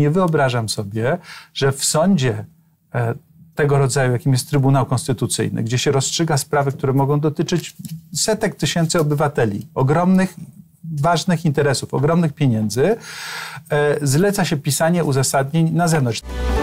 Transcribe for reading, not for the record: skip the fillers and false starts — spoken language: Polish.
nie wyobrażam sobie, że w sądzie tego rodzaju, jakim jest Trybunał Konstytucyjny, gdzie się rozstrzyga sprawy, które mogą dotyczyć setek tysięcy obywateli, ogromnych, ważnych interesów, ogromnych pieniędzy, zleca się pisanie uzasadnień na zewnątrz.